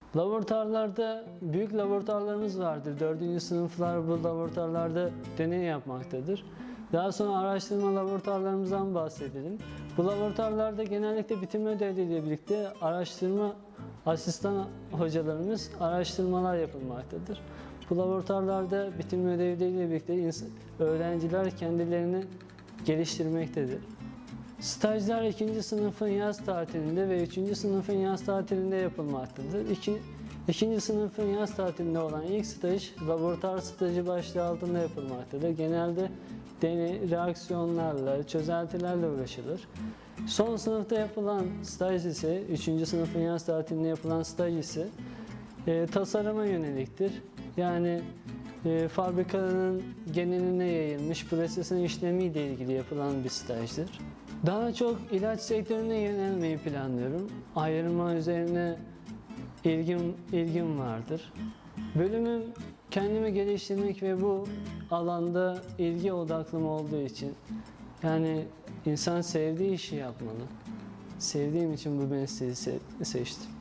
Laboratuvarlarda, büyük laboratuvarlarımız vardır. 4. sınıflar bu laboratuvarlarda deney yapmaktadır. Daha sonra araştırma laboratuvarlarımızdan bahsedelim. Bu laboratuvarlarda genellikle bitirme ödevleriyle birlikte araştırma asistan hocalarımız araştırmalar yapılmaktadır. Bu laboratuvarlarda bitirme ödevleriyle birlikte öğrenciler kendilerini geliştirmektedir. Stajlar 2. sınıfın yaz tatilinde ve 3. sınıfın yaz tatilinde yapılmaktadır. 2. sınıfın yaz tatilinde olan ilk staj, laboratuvar stajı başlığı altında yapılmaktadır. Genelde deney, reaksiyonlarla, çözeltilerle uğraşılır. Son sınıfta yapılan staj ise, 3. sınıfın yaz tatilinde yapılan staj ise tasarıma yöneliktir. Yani fabrikanın geneline yayılmış prosesin işlemiyle ilgili yapılan bir stajdır. Daha çok ilaç sektörüne yönelmeyi planlıyorum. Ayrılma üzerine ilgim vardır. Bölümüm kendimi geliştirmek ve bu alanda ilgi odaklım olduğu için, yani insan sevdiği işi yapmalı. Sevdiğim için bu mesleği seçtim.